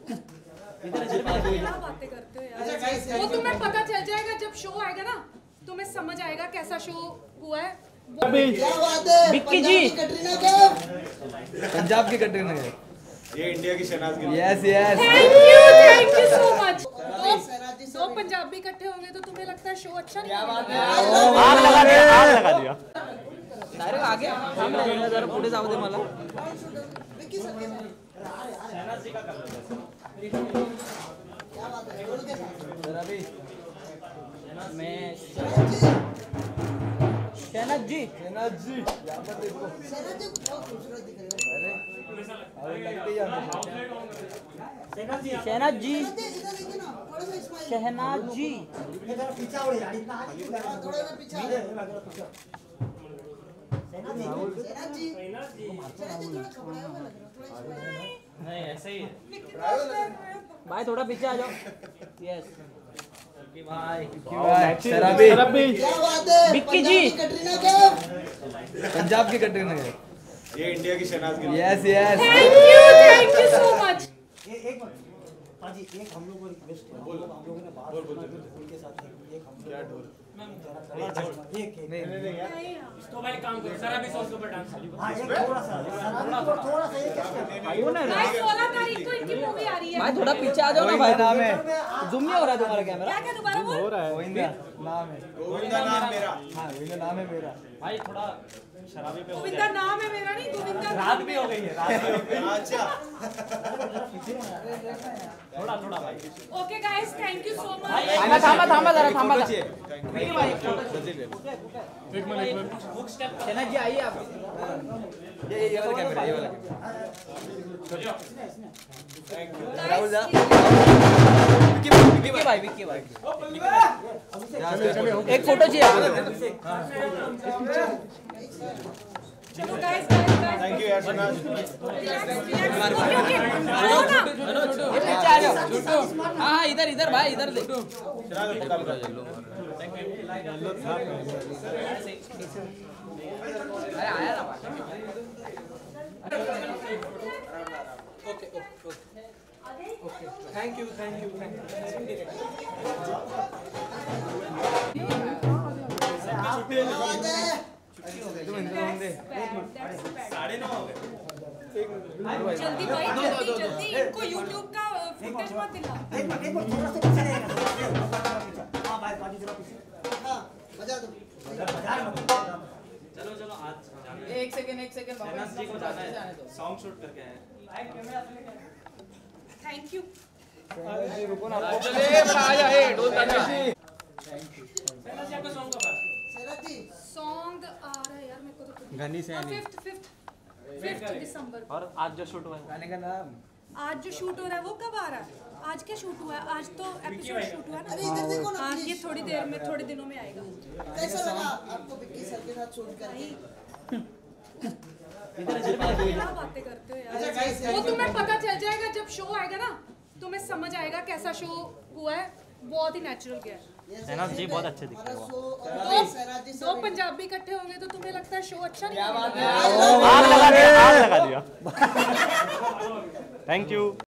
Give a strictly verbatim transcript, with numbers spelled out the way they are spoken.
क्या बातें करते हो यार। वो तुम्हें पता चल जाएगा जब शो आएगा ना, तुम्हें समझ आएगा कैसा शो हुआ है। विक्की जी पंजाब की कटरीना कैफ, ये इंडिया की Shahnaz Gill. Yes yes thank you thank you so much. दो दो पंजाबी इकट्ठे होंगे तो तुम्हें लगता है शो अच्छा नहीं होगा। आग लगा दिया आग लगा दिया डायरेक्ट आगे सामने जरा पुढे जाऊ दे मला। जरा भी मैं शहनाज जी शहनाज जी यहाँ पर देखो। शहनाज जी बहुत खूबसूरत दिख रहे हैं। अरे लगते ही आने शहनाज जी शहनाज जी इधर पीछे हो यार, इतना आगे क्यों लगा? थोड़ा इधर पीछे आ जा। शहनाज जी शहनाज जी शहनाज जी थोड़ा घबराया हुआ लग रहा है, थोड़ा नहीं ऐसे ही भाई थोड़ा पीछे आ जाओ। यस भाई शराबी क्या बात है। विक्की जी कटरीना कैफ, पंजाब की कटरीना कैफ, ये इंडिया की Shahnaz Gill. Yes yes thank you thank you so much. ये एक मिनट पाजी, एक हम लोगों को रिक्वेस्ट है। बोल हम लोगों ने बात बोल बोल बोल के साथ एक हम क्या ढोल एक एक नहीं नहीं तो भाई काम करो सर अभी सॉन्ग के ऊपर डांस हां एक थोड़ा सा थोड़ा थोड़ा सा एक आइयो ना भाई सोलह तारीख को इनकी मूवी आ रही है। भाई थोड़ा पीछे आ जाओ ना भाई। नाम है जूम नहीं हो रहा है तुम्हारा कैमरा। क्या क्या दोबारा बोल। हो रहा है गोविंदा नाम है। गोविंदा नाम मेरा। हाँ गोविंदा नाम है मेरा। भाई थोड़ा शराबी पे हो गोविंदा नाम है मेरा नहीं, गोविंदा रात भी हो गई है रात भी हो गई है। अच्छा थोड़ा थोड़ा भाई okay guys thank you so much. थांबा थांबा थांबा जरा थांबा फोटो चाहिए। नहीं भाई एक मिनट बुक स्टेप शहनाज जी आइए आप। ये ये वाला कैमरा ये वाला राहुल जा विक्की विक्की भाई विक्की भाई एक फोटो चाहिए। चलो guys guys guys thank you यार शहनाज। ओके ओके आओ ना। ये पीछे आ जाओ। हाँ हाँ इधर इधर भाई इधर देख। शहनाज एक काम करो। अरे आया ना okay okay okay thank you thank you thank साढ़े नौ हो गए। जल्दी भाई जल्दी जल्दी इनको यूट्यूब का फुटेज मत दिला। एक मिनट एक मिनट थोड़ा सा पीछे रहेगा। हां भाई पाजी जरा पीछे। हां बजा दो बजा मत। चलो चलो आज जाना एक सेकंड एक सेकंड शहनाज जी को जाना है सॉन्ग शूट करके आए थैंक यू। जी रुको ना चले आ जा ए ढोल ताजा। शहनाज जी आपका सॉन्ग कब है? शहनाज जी सॉन्ग आ रहा है यार मेरे को तो घनी से फिफ्थ फिफ्थ फिफ्थ दिसंबर। और आज जो शूट हुआ है गाने का नाम आज जो शूट हो रहा है वो कब आ रहा है? आज क्या शूट हुआ है? आज तो एपिसोड शूट हुआ है अरे ना। इधर देखो ना। हाँ ये थोड़ी देर में थोड़े दिनों में आएगा। कैसा लगा आपको विक्की सर के साथ शूट करके? क्या बातें करते हो यार। वो तुम्हें पता चल जाएगा जब शो आएगा ना, तुम्हें समझ आएगा कैसा शो हुआ है। बहुत ही नेचुरल गया है। शहनाज जी बहुत अच्छे दिखते हैं। दो दो पंजाबी इकट्ठे होंगे तो तुम्हें लगता है शो अच्छा नहीं होगा। आग लगा दिया आग लगा दिया थैंक यू।